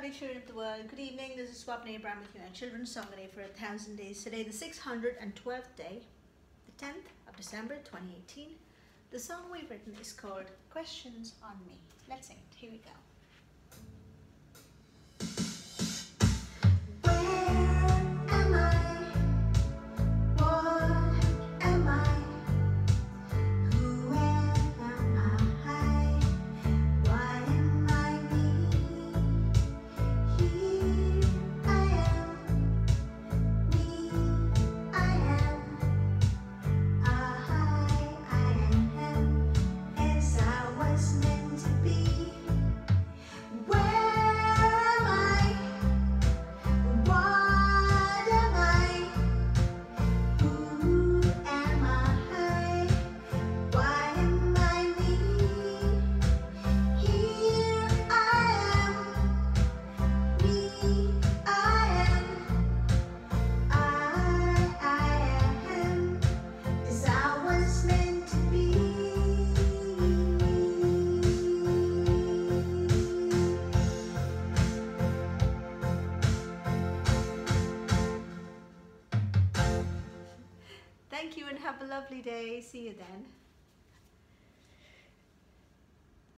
lovely children of the world. Good evening. This is Swapna Abraham with you on Children's Song Day for 1,000 days. Today, the 612th day, the 10th of December 2018. The song we've written is called Questions on Me. Let's sing it. Here we go. Thank you and have a lovely day. See you then.